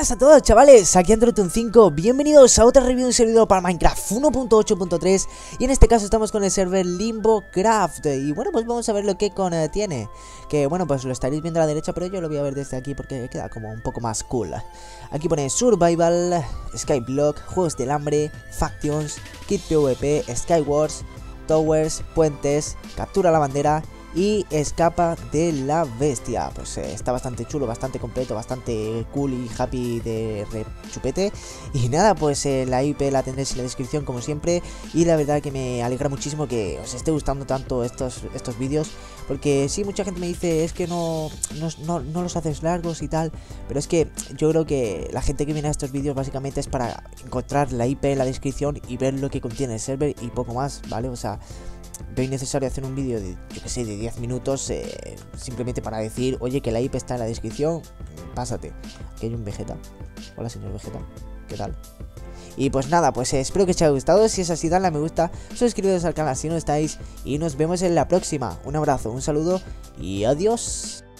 buenas a todos, chavales, aquí Android5, bienvenidos a otra review de un servidor para Minecraft 1.8.3. Y en este caso estamos con el server LimboCraft. Y bueno, pues vamos a ver lo que contiene. Que bueno, pues lo estaréis viendo a la derecha, pero yo lo voy a ver desde aquí porque queda como un poco más cool. Aquí pone Survival, Skyblock, Juegos del Hambre, Factions, Kit PvP, Skywars, Towers, Puentes, Captura la Bandera y Escapa de la Bestia. Pues está bastante chulo, bastante completo, bastante cool y happy de rechupete. Y nada, pues la IP la tendréis en la descripción como siempre. Y la verdad que me alegra muchísimo que os esté gustando tanto estos vídeos, porque sí, mucha gente me dice es que no los haces largos y tal, pero es que yo creo que la gente que viene a estos vídeos básicamente es para encontrar la IP en la descripción y ver lo que contiene el server y poco más, ¿vale? O sea, veo innecesario hacer un vídeo de, yo que sé, de 10 minutos simplemente para decir, oye, que la IP está en la descripción, pásate. Aquí hay un Vegeta. Hola, señor Vegeta, ¿qué tal? Y pues nada, pues espero que os haya gustado. Si es así, dadle a me gusta, suscribiros al canal si no estáis y nos vemos en la próxima. Un abrazo, un saludo y adiós.